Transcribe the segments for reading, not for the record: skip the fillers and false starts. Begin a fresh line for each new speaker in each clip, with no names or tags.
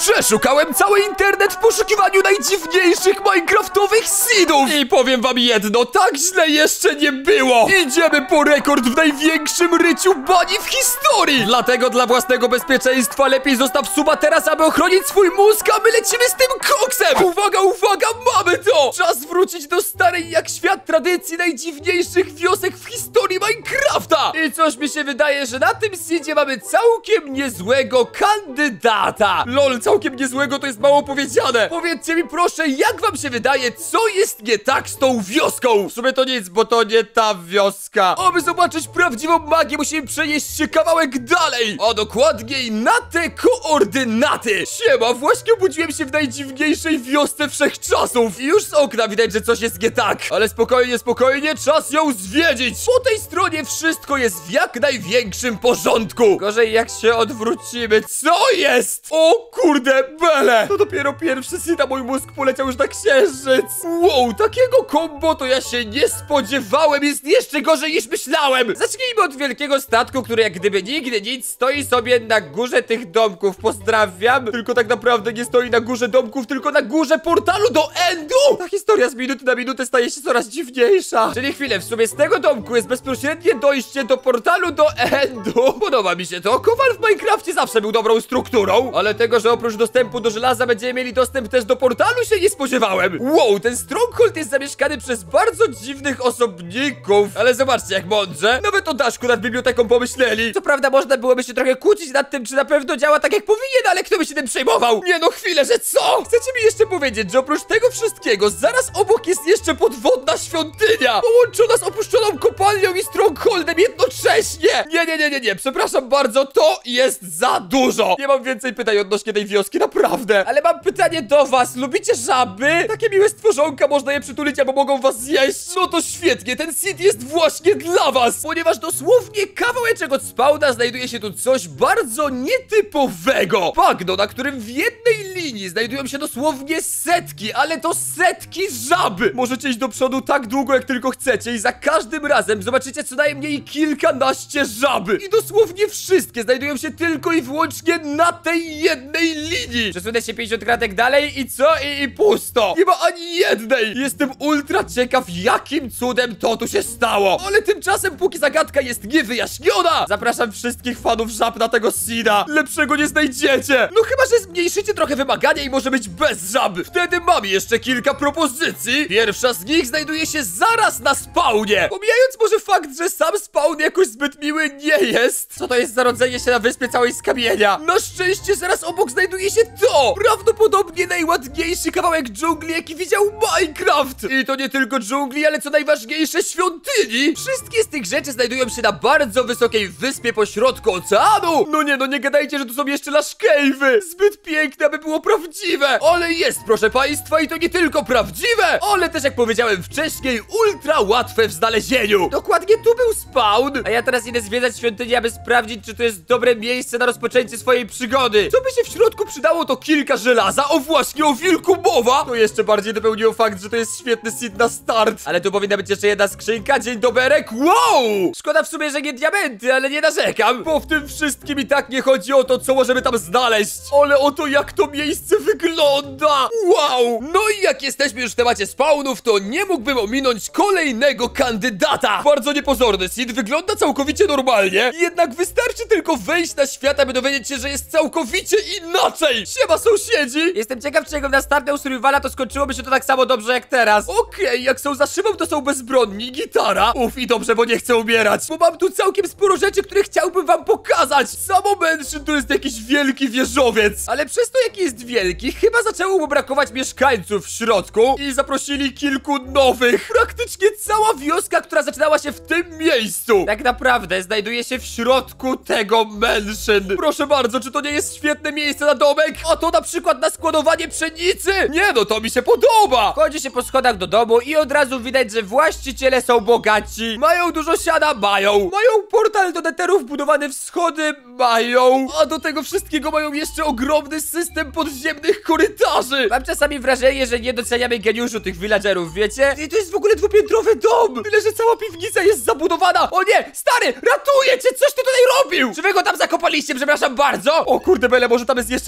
Przeszukałem cały internet w poszukiwaniu najdziwniejszych minecraftowych seedów. I powiem wam jedno, tak źle jeszcze nie było. Idziemy po rekord w największym ryciu bani w historii. Dlatego dla własnego bezpieczeństwa lepiej zostaw suba teraz, aby ochronić swój mózg, a my lecimy z tym koksem. Uwaga, uwaga, mamy to. Czas wrócić do starej jak świat tradycji najdziwniejszych wiosek w historii Minecrafta. I coś mi się wydaje, że na tym seedzie mamy całkiem niezłego kandydata. Lol, całkiem niezłego to jest mało powiedziane. Powiedzcie mi proszę, jak wam się wydaje, co jest nie tak z tą wioską? W sumie to nic, bo to nie ta wioska. Aby zobaczyć prawdziwą magię, musimy przenieść się kawałek dalej, a dokładniej na te koordynaty. Siema, właśnie obudziłem się w najdziwniejszej wiosce wszechczasów. I już z okna widać, że coś jest nie tak. Ale spokojnie, spokojnie, czas ją zwiedzić. Po tej stronie wszystko jest w jak największym porządku. Gorzej jak się odwrócimy. Co jest? O kurde, bele. To dopiero pierwszy seed, a mój mózg poleciał już na księżyc. Wow, takiego kombo to ja się nie spodziewałem. Jest jeszcze gorzej niż myślałem. Zacznijmy od wielkiego statku, który jak gdyby nigdy nic stoi sobie na górze tych domków. Pozdrawiam. Tylko tak naprawdę nie stoi na górze domków, tylko na górze portalu do Endu. Ta historia z minuty na minutę staje się coraz dziwniejsza. Czyli chwilę, w sumie z tego domku jest bezpośrednie dojście do portalu do Endu. Podoba mi się to. Kowal w Minecrafcie zawsze był dobrą strukturą, ale tego, że oprócz dostępu do żelaza będziemy mieli dostęp też do portalu, się nie spodziewałem. Wow, ten stronghold jest zamieszkany przez bardzo dziwnych osobników. Ale zobaczcie jak mądrze. Nawet o daszku nad biblioteką pomyśleli. Co prawda można byłoby się trochę kłócić nad tym, czy na pewno działa tak jak powinien, ale kto by się tym przejmował? Nie no, chwilę, że co? Chcecie mi jeszcze powiedzieć, że oprócz tego wszystkiego zaraz obok jest jeszcze podwodna świątynia, połączona z opuszczoną kopalnią i strongholdem jednocześnie. Nie, przepraszam bardzo, to jest za dużo. Nie mam więcej pytań odnośnie tej wioski, naprawdę. Ale mam pytanie do was, lubicie żaby? Takie miłe stworzonka, można je przytulić albo mogą was zjeść. No to świetnie, ten seed jest właśnie dla was, ponieważ dosłownie kawałeczek od spawna znajduje się tu coś bardzo nietypowego. Bagno, na którym w jednej linii znajdują się dosłownie setki, ale to setki żab. Możecie iść do przodu tak długo jak tylko chcecie i za każdym razem zobaczycie co najmniej kilkanaście żab. I dosłownie wszystkie znajdują się tylko i wyłącznie na tej jednej linii. Przesunę się 50 kratek dalej i co? I pusto. Nie ma ani jednej. Jestem ultra ciekaw, jakim cudem to tu się stało. Ale tymczasem, póki zagadka jest niewyjaśniona, zapraszam wszystkich fanów żab na tego seeda. Lepszego nie znajdziecie. No chyba, że zmniejszycie trochę wymagania i może być bez żab. Wtedy mam jeszcze kilka propozycji. Pierwsza z nich znajduje się zaraz na spawnie. Pomijając może fakt, że sam spawn jakoś zbyt miły nie jest. Co to jest za rodzenie się na wyspie całej z kamienia? Na szczęście zaraz obok znajduje się to. Prawdopodobnie najładniejszy kawałek dżungli, jaki widział Minecraft. I to nie tylko dżungli, ale co najważniejsze świątyni. Wszystkie z tych rzeczy znajdują się na bardzo wysokiej wyspie pośrodku oceanu. No nie gadajcie, że tu są jeszcze Lush Cave'y. Zbyt piękne, aby było prawdziwe. Ale jest, proszę państwa, i to nie tylko prawdziwe, ale też jak powiedziałem wcześniej, ultra łatwe w znalezieniu. Dokładnie tu był spawn. A ja teraz idę zwiedzać świątynię, aby sprawdzić, czy to jest dobre miejsce na rozpoczęcie swojej przygody. Co by się w środku przydało, to kilka żelaza. O właśnie, o wilku mowa. To jeszcze bardziej dopełniło fakt, że to jest świetny seed na start. Ale tu powinna być jeszcze jedna skrzynka. Dzień doberek. Wow! Szkoda w sumie, że nie diamenty, ale nie narzekam, bo w tym wszystkim i tak nie chodzi o to, co możemy tam znaleźć, ale o to, jak to miejsce wygląda. Wow! No i jak jesteśmy już w temacie spawnów, to nie mógłbym ominąć kolejnego kandydata. Bardzo niepozorny seed, wygląda całkowicie normalnie, jednak wystarczy tylko wejść na świat, aby dowiedzieć się, że jest całkowicie inaczej. Siema sąsiedzi! Jestem ciekaw, czy jakbym nastartał survivala, to skończyłoby się to tak samo dobrze jak teraz. Okej, jak są za szybą, to są bezbronni, gitara. I dobrze, bo nie chcę umierać, bo mam tu całkiem sporo rzeczy, które chciałbym wam pokazać. Samo Mansion to jest jakiś wielki wieżowiec, ale przez to, jaki jest wielki, chyba zaczęło mu brakować mieszkańców w środku i zaprosili kilku nowych. Praktycznie cała wioska, która zaczynała się w tym miejscu, tak naprawdę znajduje się w środku tego Mansion. Proszę bardzo, czy to nie jest świetne miejsce na domek? A to na przykład na składowanie pszenicy? Nie no, to mi się podoba. Chodzi się po schodach do domu i od razu widać, że właściciele są bogaci. Mają dużo siana? Mają portal do Netheru wbudowany w schody? Mają. A do tego wszystkiego mają jeszcze ogromny system podziemnych korytarzy. Mam czasami wrażenie, że nie doceniamy geniuszu tych villagerów, wiecie? I to jest w ogóle dwupiętrowy dom. Tyle, że cała piwnica jest zabudowana. O nie, stary, ratuję cię, coś ty tutaj robił. Czy wy go tam zakopaliście, przepraszam bardzo? O kurde bele, może tam jest jeszcze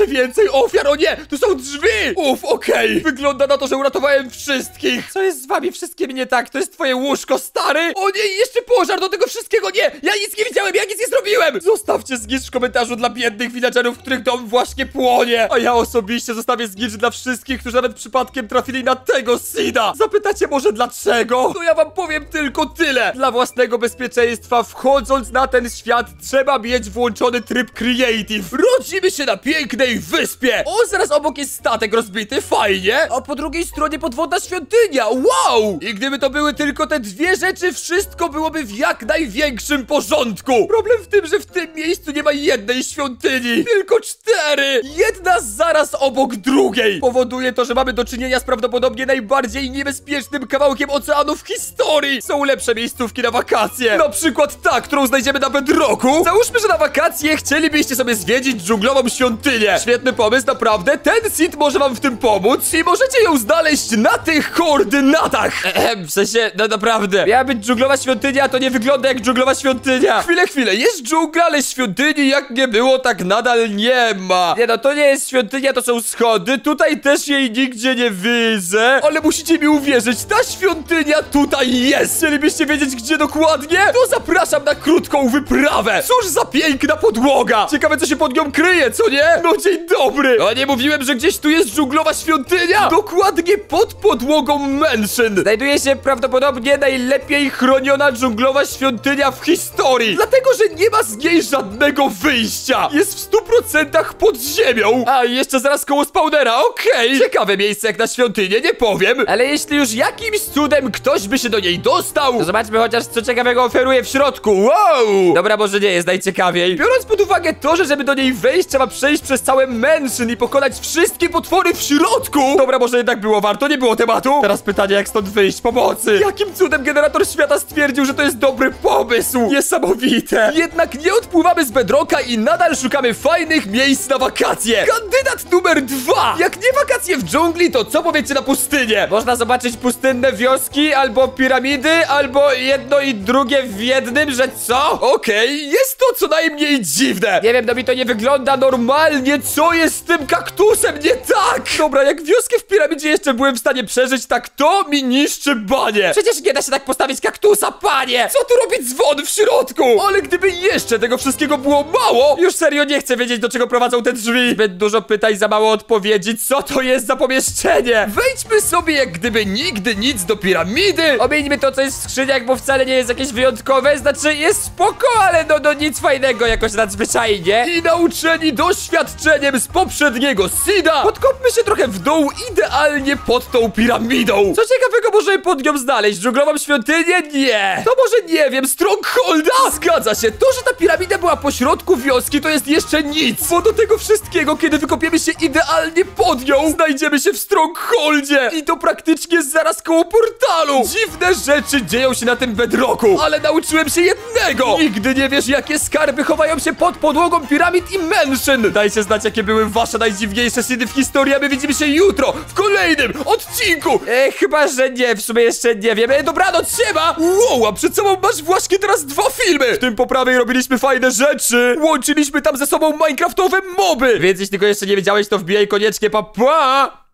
więcej ofiar, o nie, tu są drzwi! Okej. Wygląda na to, że uratowałem wszystkich. Co jest z wami wszystkim nie tak? To jest twoje łóżko, stary? O nie, jeszcze pożar do tego wszystkiego, nie! Ja nic nie widziałem, ja nic nie zrobiłem! Zostawcie znicz w komentarzu dla biednych villagerów, których dom właśnie płonie. A ja osobiście zostawię znicz dla wszystkich, którzy nawet przypadkiem trafili na tego Sida. Zapytacie może dlaczego? To ja wam powiem tylko tyle. Dla własnego bezpieczeństwa, wchodząc na ten świat, trzeba mieć włączony tryb Creative. Rodzimy się na pięknej wyspie. O, zaraz obok jest statek rozbity, fajnie. A po drugiej stronie podwodna świątynia, wow! I gdyby to były tylko te dwie rzeczy, wszystko byłoby w jak największym porządku. Problem w tym, że w tym miejscu nie ma jednej świątyni, tylko 4. Jedna zaraz obok drugiej. Powoduje to, że mamy do czynienia z prawdopodobnie najbardziej niebezpiecznym kawałkiem oceanu w historii. Są lepsze miejscówki na wakacje. Na przykład ta, którą znajdziemy na Bedrocku. Załóżmy, że na wakacje chcielibyście sobie zwiedzić dżunglową świątynię. Świetny pomysł, naprawdę. Ten Sid może wam w tym pomóc i możecie ją znaleźć na tych koordynatach. W sensie, no naprawdę. Miała być dżunglowa świątynia, a to nie wygląda jak dżunglowa świątynia. Chwilę. Jest dżungla, ale świątyni jak nie było, tak nadal nie ma. Nie no, to nie jest świątynia, to są schody. Tutaj też jej nigdzie nie widzę. Ale musicie mi uwierzyć, ta świątynia tutaj jest. Chcielibyście wiedzieć, gdzie dokładnie? To zapraszam na krótką wyprawę. Cóż za piękna podłoga. Ciekawe, co się pod nią kryje, co nie? No dzień dobry. A nie mówiłem, że gdzieś tu jest dżunglowa świątynia? Dokładnie pod podłogą mansion. Znajduje się prawdopodobnie najlepiej chroniona dżunglowa świątynia w historii. Dlatego, że nie ma z niej żadnego wyjścia. Jest w 100% pod ziemią. A jeszcze zaraz koło spawnera, okej. Ciekawe miejsce jak na świątynię, nie powiem. Ale jeśli już jakimś cudem ktoś by się do niej dostał, to zobaczmy chociaż, co ciekawego oferuje w środku. Wow. Dobra, może nie jest najciekawiej. Biorąc pod uwagę to, że żeby do niej wejść, trzeba przejść przez całe mansion i pokonać wszystkie potwory w środku. Dobra, może jednak było warto, nie było tematu. Teraz pytanie, jak stąd wyjść, pomocy. Jakim cudem generator świata stwierdził, że to jest dobry pomysł. Niesamowite. Jednak nie odpływamy z Bedrocka i nadal szukamy fajnych miejsc na wakacje. Kandydat numer 2. Jak nie wakacje w dżungli, to co powiecie na pustynię? Można zobaczyć pustynne wioski, albo piramidy, albo jedno i drugie w jednym, że co? Okej, jest to co najmniej dziwne. Nie wiem, no mi to nie wygląda normalnie. Co jest z tym kaktusem nie tak? Dobra, jak wioskę w piramidzie jeszcze byłem w stanie przeżyć, tak to mi niszczy banie. Przecież nie da się tak postawić kaktusa, panie. Co tu robi dzwon w środku? Ale gdyby jeszcze tego wszystkiego było mało, już serio nie chcę wiedzieć, do czego prowadzą te drzwi. Zbyt dużo pytań, za mało odpowiedzi. Co to jest za pomieszczenie? Wejdźmy sobie jak gdyby nigdy nic do piramidy. Omieńmy to, co jest w skrzyniach, bo wcale nie jest jakieś wyjątkowe. Znaczy, jest spoko, ale no nic fajnego jakoś nadzwyczajnie. I nauczeni doświadczeniem z poprzedniego Sida, podkopmy się trochę w dół, idealnie pod tą piramidą. Co ciekawego możemy pod nią znaleźć? Dżunglową świątynię? Nie. To może, nie wiem, Strongholda? Zgadza się. To, że ta piramida była pośrodku wioski, to jest jeszcze nic. Bo do tego wszystkiego, kiedy wykopiemy się idealnie pod nią, znajdziemy się w Strongholdzie. I to praktycznie zaraz koło portalu. Dziwne rzeczy dzieją się na tym Bedrocku. Ale nauczyłem się jednego. Nigdy nie wiesz, jakie skarby chowają się pod podłogą piramid i mansion. Dajcie znać, jakie były wasze najdziwniejsze Sidy w historii, a my widzimy się jutro w kolejnym odcinku. Chyba, że nie, w sumie jeszcze nie wiem. Dobranoc, siema. Wow, a przed sobą masz właśnie teraz 2 filmy. W tym po prawej robiliśmy fajne rzeczy. Łączyliśmy tam ze sobą minecraftowe moby. Więc jeśli tego jeszcze nie wiedziałeś, to wbijaj koniecznie, pa.